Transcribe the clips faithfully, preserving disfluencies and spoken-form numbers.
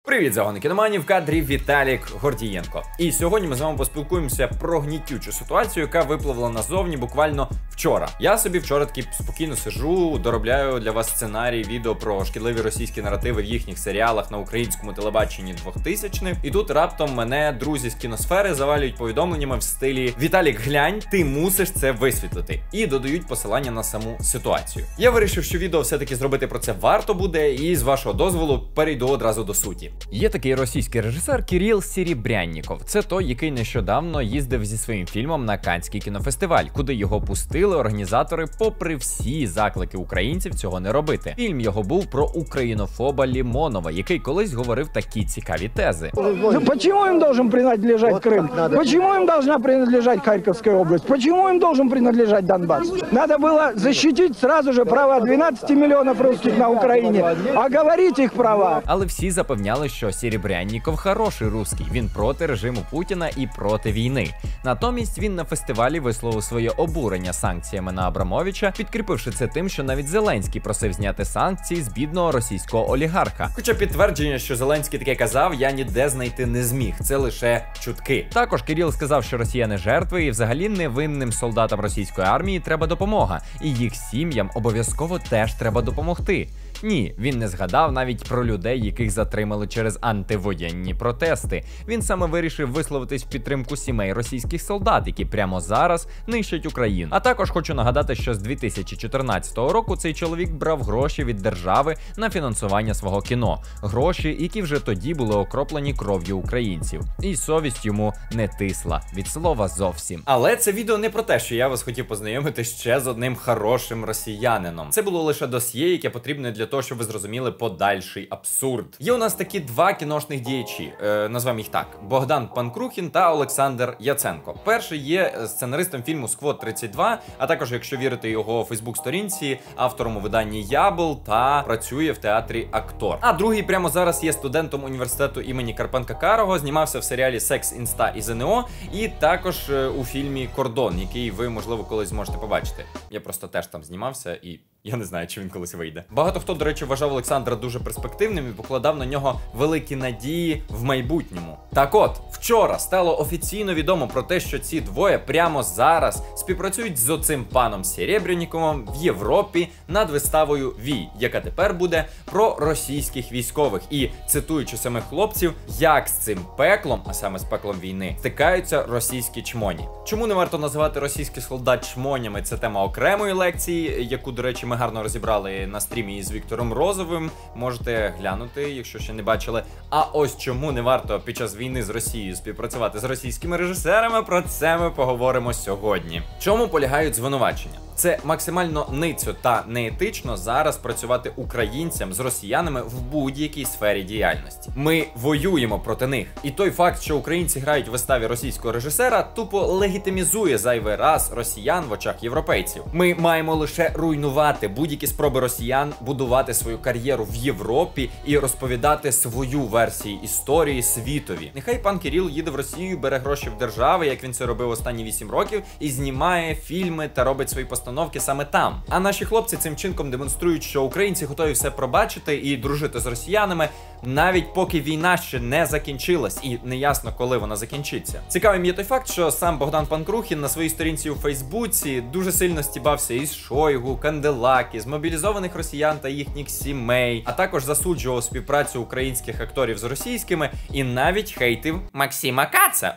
Привіт, загони кіноманів, в кадрі Віталік Гордієнко. І сьогодні ми з вами поспілкуємося про гнітючу ситуацію, яка випливла назовні буквально вчора. Я собі вчора таки спокійно сижу, доробляю для вас сценарій, відео про шкідливі російські наративи в їхніх серіалах на українському телебаченні двохтисячних. І тут раптом мене друзі з кіносфери завалюють повідомленнями в стилі «Віталік, глянь, ти мусиш це висвітлити». І додають посилання на саму ситуацію. Я вирішив, що відео все-таки зробити про це варто буде, і з вашого дозволу перейду одразу до суті. Є такий російський режисер Кирил Серебрянніков. Це той, який нещодавно їздив зі своїм фільмом на Каннський кінофестиваль, куди його пустили організатори попри всі заклики українців цього не робити. Фільм його був про українофоба Лімонова, який колись говорив такі цікаві тези. Ну, почему им должен принадлежать Крым? Почему им должна принадлежать Харьковская область? Почему им должен принадлежать Донбасс? Надо было защитить сразу же права двенадцати миллионов русских на Украине, оговорить их права. Але всі запевняли, що Серебрянніков хороший русський, він проти режиму Путіна і проти війни. Натомість він на фестивалі висловив своє обурення санкціями на Абрамовича, підкріпивши це тим, що навіть Зеленський просив зняти санкції з бідного російського олігарха. Хоча підтвердження, що Зеленський таке казав, я ніде знайти не зміг, це лише чутки. Також Кирил сказав, що росіяни жертви і взагалі невинним солдатам російської армії треба допомога, і їх сім'ям обов'язково теж треба допомогти. Ні, він не згадав навіть про людей, яких затримали через антивоєнні протести. Він саме вирішив висловитись в підтримку сімей російських солдат, які прямо зараз нищать Україну. А також хочу нагадати, що з дві тисячі чотирнадцятого року цей чоловік брав гроші від держави на фінансування свого кіно. Гроші, які вже тоді були окроплені кров'ю українців. І совість йому не тисла. Від слова зовсім. Але це відео не про те, що я вас хотів познайомити ще з одним хорошим росіянином. Це було лише досьє, яке потрібне для того, щоб ви зрозуміли подальший абсурд. Є у нас такі два кіношних діячі, е, назвемо їх так: Богдан Панкрухін та Олександр Яценко. Перший є сценаристом фільму «Сквот тридцять два», а також, якщо вірити його фейсбук-сторінці, автором у виданні «Ябл» та працює в театрі «Актор». А другий прямо зараз є студентом університету імені Карпенка-Карого, знімався в серіалі «Секс, інста і ЗНО» і також е, у фільмі «Кордон», який ви, можливо, колись зможете побачити. Я просто теж там знімався і я не знаю, чи він колись вийде. Багато хто, до речі, вважав Олександра дуже перспективним і покладав на нього великі надії в майбутньому. Так от, вчора стало офіційно відомо про те, що ці двоє прямо зараз співпрацюють з оцим паном Серебряніковим в Європі над виставою «Вій», яка тепер буде про російських військових. І, цитуючи самих хлопців, як з цим пеклом, а саме з пеклом війни, стикаються російські чмоні. Чому не варто називати російських солдат чмонями? Це тема окремої лекції, яку, до речі, ми гарно розібрали на стрімі із Віктором Розовим. Можете глянути, якщо ще не бачили. А ось чому не варто під час війни з Росією співпрацювати з російськими режисерами, про це ми поговоримо сьогодні. В чому полягають звинувачення? Це максимально ницьо та неетично зараз працювати українцям з росіянами в будь-якій сфері діяльності. Ми воюємо проти них. І той факт, що українці грають в виставі російського режисера, тупо легітимізує зайвий раз росіян в очах європейців. Ми маємо лише руйнувати будь-які спроби росіян будувати свою кар'єру в Європі і розповідати свою версію історії світові. Нехай пан Кирил їде в Росію, бере гроші в держави, як він це робив останні вісім років, і знімає фільми та робить свої постановки саме там. А наші хлопці цим чинком демонструють, що українці готові все пробачити і дружити з росіянами, навіть поки війна ще не закінчилась і неясно, коли вона закінчиться. Цікавим є той факт, що сам Богдан Панкрухін на своїй сторінці у Фейсбуці дуже сильно стібався із Шойгу, Канделаки, з мобілізованих росіян та їхніх сімей, а також засуджував співпрацю українських акторів з російськими і навіть хейтив Максима Каца.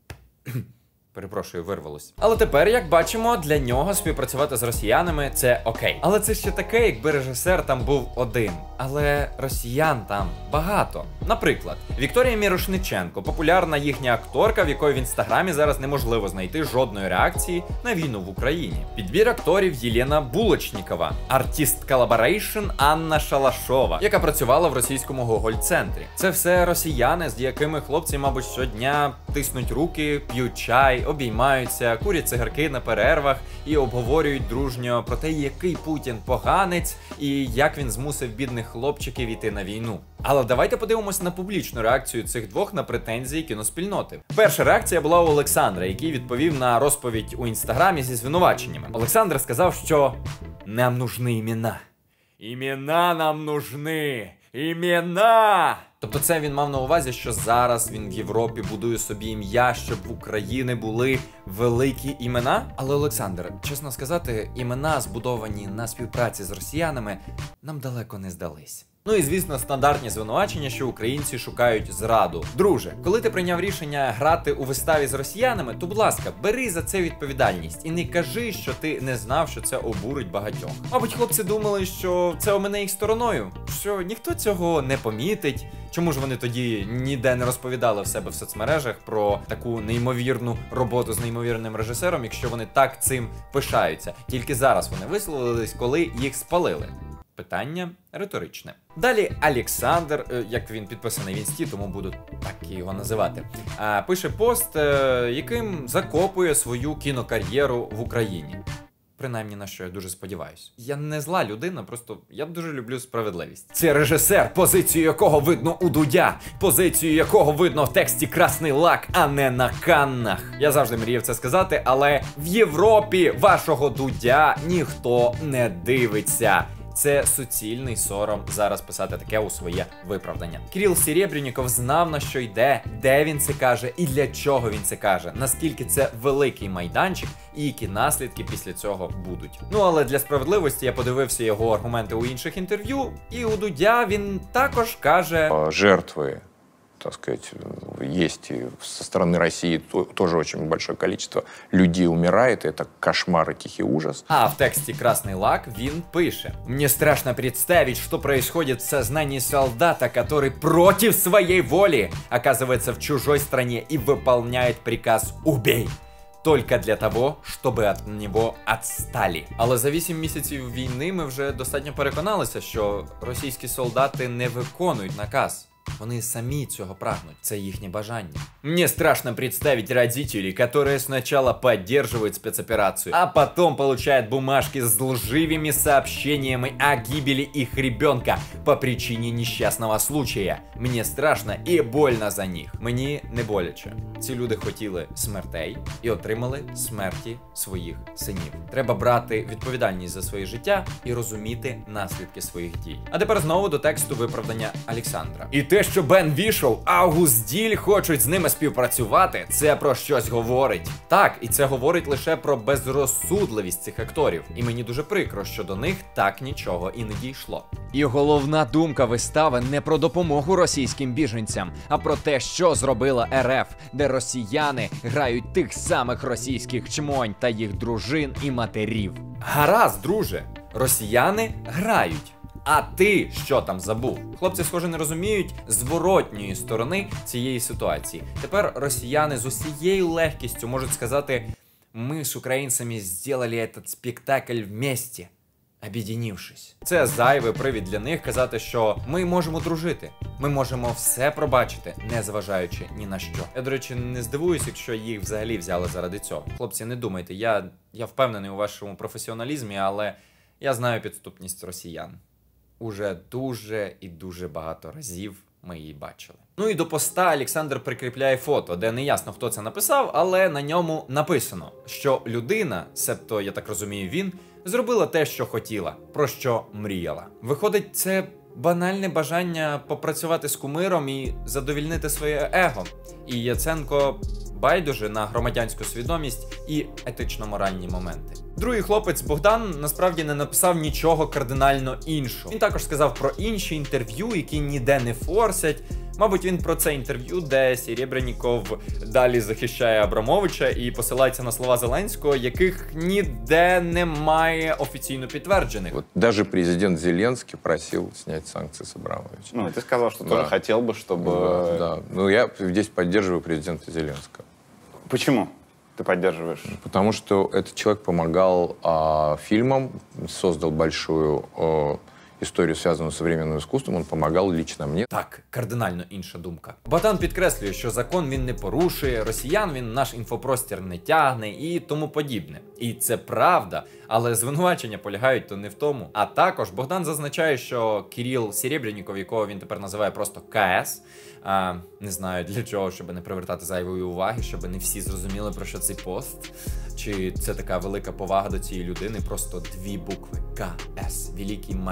Перепрошую, вирвалось. Але тепер, як бачимо, для нього співпрацювати з росіянами – це окей. Але це ще таке, якби режисер там був один. Але росіян там багато. Наприклад, Вікторія Мірошниченко, популярна їхня акторка, в якої в інстаграмі зараз неможливо знайти жодної реакції на війну в Україні. Підбір акторів Єлена Булочнікова, артист колаборейшн Анна Шалашова, яка працювала в російському Гоголь-центрі. Це все росіяни, з якими хлопці, мабуть, щодня тиснуть руки, п'ють чай, обіймаються, курять цигарки на перервах і обговорюють дружньо про те, який Путін поганець і як він змусив бідних хлопчиків іти на війну. Але давайте подивимось на публічну реакцію цих двох на претензії кіноспільноти. Перша реакція була у Олександра, який відповів на розповідь у інстаграмі зі звинуваченнями. Олександр сказав, що «нам нужны імена. Імена нам нужны. імена. Тобто це він мав на увазі, що зараз він в Європі будує собі ім'я, щоб в Україні були великі імена? Але, Олександр, чесно сказати, імена, збудовані на співпраці з росіянами, нам далеко не здались. Ну і, звісно, стандартні звинувачення, що українці шукають зраду. Друже, коли ти прийняв рішення грати у виставі з росіянами, то, будь ласка, бери за це відповідальність. І не кажи, що ти не знав, що це обурить багатьох. Мабуть, хлопці думали, що це омине їх стороною, що ніхто цього не помітить. Чому ж вони тоді ніде не розповідали в себе в соцмережах про таку неймовірну роботу з неймовірним режисером, якщо вони так цим пишаються? Тільки зараз вони висловились, коли їх спалили. Питання риторичне. Далі Олександр, як він підписаний в інсті, тому буду так його називати, пише пост, яким закопує свою кінокар'єру в Україні. Принаймні, на що я дуже сподіваюся. Я не зла людина, просто я дуже люблю справедливість. Це режисер, позицію якого видно у Дудя, позицію якого видно в тексті «Красний лак», а не на Каннах. Я завжди мріяв це сказати, але в Європі вашого Дудя ніхто не дивиться. Це суцільний сором зараз писати таке у своє виправдання. Кирил Серебрянніков знав, на що йде, де він це каже і для чого він це каже, наскільки це великий майданчик і які наслідки після цього будуть. Ну, але для справедливості я подивився його аргументи у інших інтерв'ю, і у Дудя він також каже... Жертви, так сказать, есть и со стороны России тоже очень большое количество людей умирает, и это кошмар и тихий ужас. А в тексте «Красный лак» він пише: «Мне страшно представить, что происходит в сознании солдата, который против своей воли оказывается в чужой стране и выполняет приказ «Убей». Только для того, щоб від нього відстали. Але за вісім місяців війни ми вже достатньо переконалися, що російські солдати не виконують наказ. Вони самі цього прагнуть, це їхнє бажання. Мне страшно представить родителей, которые сначала поддерживают спецоперацию, а потом получают бумажки с лживыми сообщениями о гибели их ребенка по причине несчастного случая. Мне страшно і больно за них. Мені не боляче. Ці люди хотіли смертей і отримали смерті своїх синів. Треба брати відповідальність за своє життя і розуміти наслідки своїх дій. А тепер знову до тексту виправдання Олександра. І те, що Бен Вішоу, Аугуст Діль хочуть з ними співпрацювати, це про щось говорить. Так, і це говорить лише про безрозсудливість цих акторів. І мені дуже прикро, що до них так нічого і не дійшло. І головна думка вистави не про допомогу російським біженцям, а про те, що зробила ер еф, де росіяни грають тих самих російських чмонь та їх дружин і матерів. Гаразд, друже, росіяни грають. А ти що там забув? Хлопці, схоже, не розуміють зворотньої сторони цієї ситуації. Тепер росіяни з усією легкістю можуть сказати: «Ми з українцями зробили этот спектакль вместе, об'єднавшись». Це зайвий привід для них казати, що ми можемо дружити. Ми можемо все пробачити, не зважаючи ні на що. Я, до речі, не здивуюсь, якщо їх взагалі взяли заради цього. Хлопці, не думайте, я, я впевнений у вашому професіоналізмі, але я знаю підступність росіян. Уже дуже і дуже багато разів ми її бачили. Ну і до поста Олександр прикріпляє фото, де не ясно, хто це написав, але на ньому написано, що людина, себто, я так розумію, він, зробила те, що хотіла, про що мріяла. Виходить, це банальне бажання попрацювати з кумиром і задовільнити своє его. І Яценко байдуже на громадянську свідомість і етично-моральні моменти. Другий хлопець Богдан насправді не написав нічого кардинально іншого. Він також сказав про інші інтерв'ю, які ніде не форсять. Мабуть, він про це інтерв'ю, де Серебряніков далі захищає Абрамовича і посилається на слова Зеленського, яких ніде немає офіційно підтверджених. Вот даже президент Зеленский просил снять санкции с Абрамовича. Ну, ты сказал, что Да. тоже хотел бы, чтобы... Да, да. Ну, я здесь поддерживаю президента Зеленского. Почему ты поддерживаешь? Потому что этот человек помогал а, фильмам, создал большую а, историю, связанную с современным искусством, он помогал лично мне. Так, кардинально інша думка. Богдан підкреслює, що закон він не порушує, росіян він наш інфопростір не тягне і тому подібне. І це правда, але звинувачення полягають то не в тому. А також Богдан зазначає, що Кирил Серебряніков, якого він тепер називає просто ка ес, а, не знаю для чого, щоб не привертати зайвої уваги, щоб не всі зрозуміли, про що цей пост. Чи це така велика повага до цієї людини, просто дві букви ка ес, великий мастер.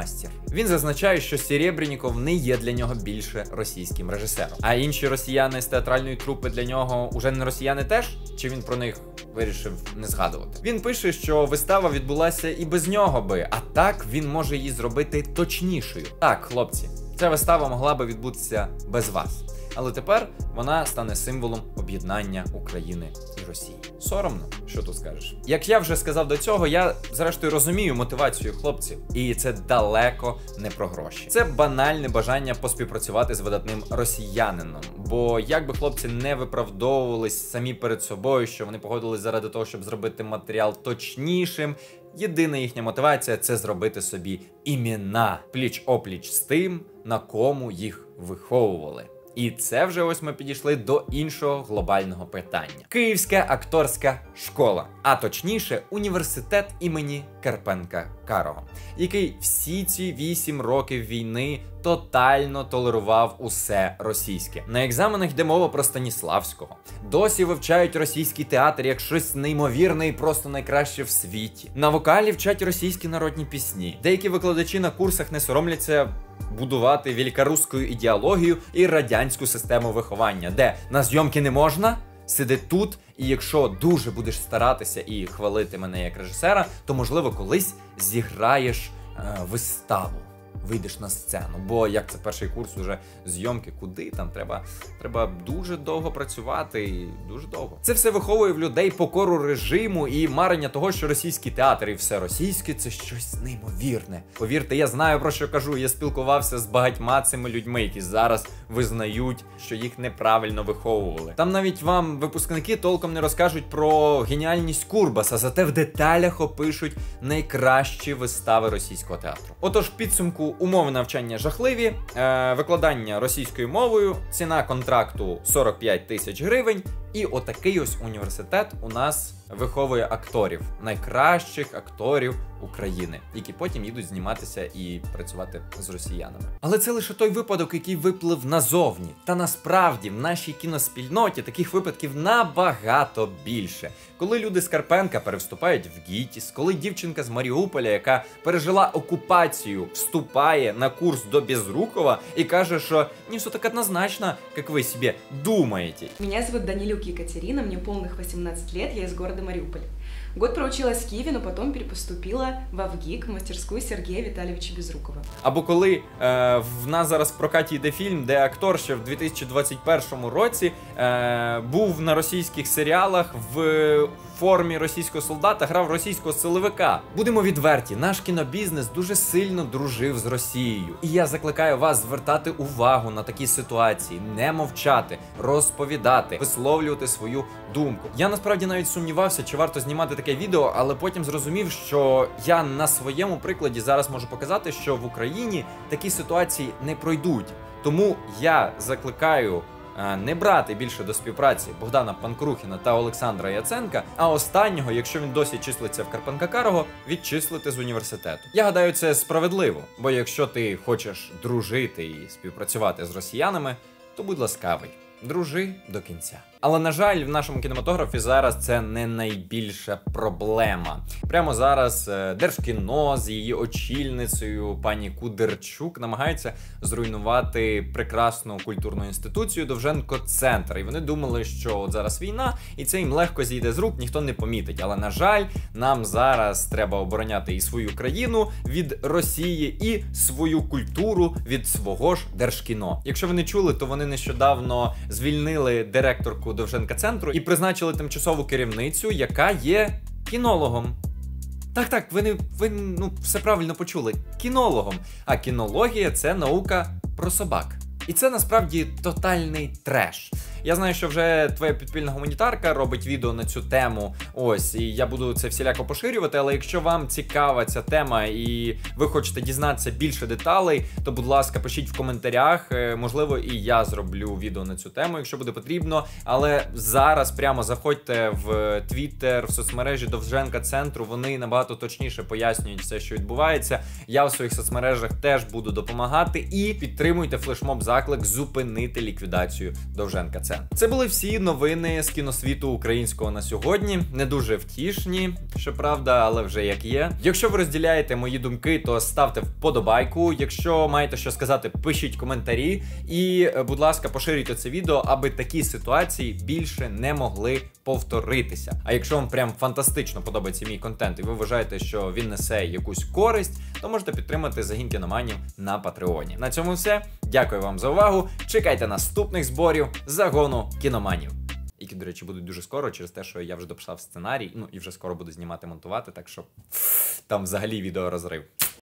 Він зазначає, що Серебряніков не є для нього більше російським режисером. А інші росіяни з театральної трупи для нього уже не росіяни теж? Чи він про них вирішив не згадувати? Він пише, що вистава відбулася і без нього би, а так він може її зробити точнішою. Так, хлопці, ця вистава могла би відбутися без вас. Але тепер вона стане символом об'єднання України і Росії. Соромно, що тут скажеш? Як я вже сказав до цього, я зрештою розумію мотивацію хлопців. І це далеко не про гроші. Це банальне бажання поспівпрацювати з видатним росіянином. Бо як би хлопці не виправдовувались самі перед собою, що вони погодились заради того, щоб зробити матеріал точнішим, єдина їхня мотивація – це зробити собі імена пліч-опліч з тим, на кому їх виховували. І це вже ось ми підійшли до іншого глобального питання. Київська акторська школа, а точніше університет імені Карпенка-Карого, який всі ці вісім років війни тотально толерував усе російське. На екзаменах йде мова про Станіславського. Досі вивчають російський театр як щось неймовірне і просто найкраще в світі. На вокалі вчать російські народні пісні. Деякі викладачі на курсах не соромляться будувати великоруську ідеологію і радянську систему виховання, де на зйомки не можна, сиди тут, і якщо дуже будеш старатися і хвалити мене як режисера, то, можливо, колись зіграєш е, виставу. Вийдеш на сцену, бо як це перший курс уже зйомки, куди там треба, треба дуже довго працювати і дуже довго. Це все виховує в людей покору режиму і марення того, що російський театр і все російське – це щось неймовірне. Повірте, я знаю, про що кажу, я спілкувався з багатьма цими людьми, які зараз визнають, що їх неправильно виховували. Там навіть вам випускники толком не розкажуть про геніальність Курбаса, зате в деталях опишуть найкращі вистави російського театру. Отож, в підсумку умови навчання жахливі, е, викладання російською мовою, ціна контракту сорок п'ять тисяч гривень, і отакий ось університет у нас виховує акторів, найкращих акторів України, які потім їдуть зніматися і працювати з росіянами. Але це лише той випадок, який виплив назовні. Та насправді в нашій кіноспільноті таких випадків набагато більше. Коли люди з Карпенка перевступають в ГІТІС, коли дівчинка з Маріуполя, яка пережила окупацію, вступає на курс до Безрукова і каже, що не все так однозначно, як ви собі думаєте. Меня зовут Данилюк Екатерина, мне полных восемнадцать лет, я из города Мариуполь. Год проучилась в Киеве, но потом перепоступила в АВГИК, в мастерскую Сергея Витальевича Безрукова. Або коли е, в нас зараз в прокаті йде фільм, де актор ще в дві тисячі двадцять першому році е, був на російських серіалах в формі російського солдата, грав російського силовика. Будемо відверті, наш кінобізнес дуже сильно дружив з Росією. І я закликаю вас звертати увагу на такі ситуації, не мовчати, розповідати, висловлювати свою думку. Я насправді навіть сумнівався, чи варто знімати таке відео, але потім зрозумів, що я на своєму прикладі зараз можу показати, що в Україні такі ситуації не пройдуть. Тому я закликаю не брати більше до співпраці Богдана Панкрухіна та Олександра Яценка, а останнього, якщо він досі числиться в Карпенка-Карого, відчислити з університету. Я гадаю, це справедливо, бо якщо ти хочеш дружити і співпрацювати з росіянами, то будь ласкавий, дружи до кінця. Але, на жаль, в нашому кінематографі зараз це не найбільша проблема. Прямо зараз Держкіно з її очільницею пані Кудерчук намагається зруйнувати прекрасну культурну інституцію Довженко-центр. І вони думали, що от зараз війна, і це їм легко зійде з рук, ніхто не помітить. Але, на жаль, нам зараз треба обороняти і свою країну від Росії, і свою культуру від свого ж Держкіно. Якщо ви не чули, то вони нещодавно звільнили директорку Довженка-центру і призначили тимчасову керівницю, яка є кінологом. Так-так, ви, не, ви ну, все правильно почули. Кінологом. А кінологія – це наука про собак. І це насправді тотальний треш. Я знаю, що вже твоя підпільна гуманітарка робить відео на цю тему, ось, і я буду це всіляко поширювати, але якщо вам цікава ця тема і ви хочете дізнатися більше деталей, то, будь ласка, пишіть в коментарях, можливо, і я зроблю відео на цю тему, якщо буде потрібно, але зараз прямо заходьте в Твіттер, в соцмережі Довженка-центру, вони набагато точніше пояснюють все, що відбувається. Я у своїх соцмережах теж буду допомагати, і підтримуйте флешмоб заклик зупинити ліквідацію Довженка-центру. все. Це були всі новини з кіносвіту українського на сьогодні. Не дуже втішні, щоправда, але вже як є. Якщо ви розділяєте мої думки, то ставте вподобайку. Якщо маєте що сказати, пишіть коментарі. І, будь ласка, поширюйте це відео, аби такі ситуації більше не могли повторитися. А якщо вам прям фантастично подобається мій контент, і ви вважаєте, що він несе якусь користь, то можете підтримати Загін кіноманів на Патреоні. На цьому все. Дякую вам за увагу. Чекайте наступних зборів Загону кіноманів. Які, до речі, будуть дуже скоро, через те, що я вже дописав сценарій, ну і вже скоро буду знімати, монтувати, так що там взагалі відеорозрив.